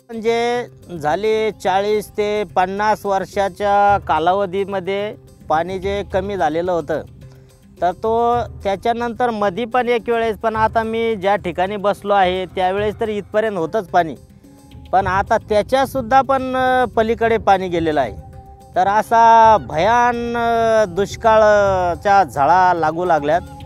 म्हणजे झाले 40 ते 50 वर्षाच्या कालावधीमध्ये पाणी जे कमी झालेलं होतं, तर तो त्याच्यानंतर मधी पण एक वेळेस, पण आता मी ज्या ठिकाणी बसलो आहे त्यावेळेस तर इथपर्यंत होतंच पाणी, पण आता त्याच्यासुद्धा पण पलीकडे पाणी गेलेलं आहे. तर असा भयान दुष्काळाच्या झळा लागू लागल्यात.